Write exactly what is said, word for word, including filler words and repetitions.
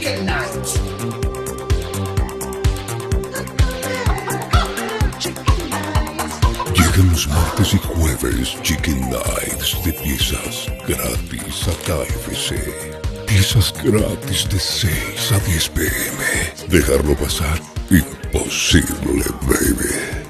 Chicken Nights. Llegan los martes y jueves Chicken Nights de piezas gratis a K F C. Piezas gratis de seis a diez p m Dejarlo pasar, imposible, baby.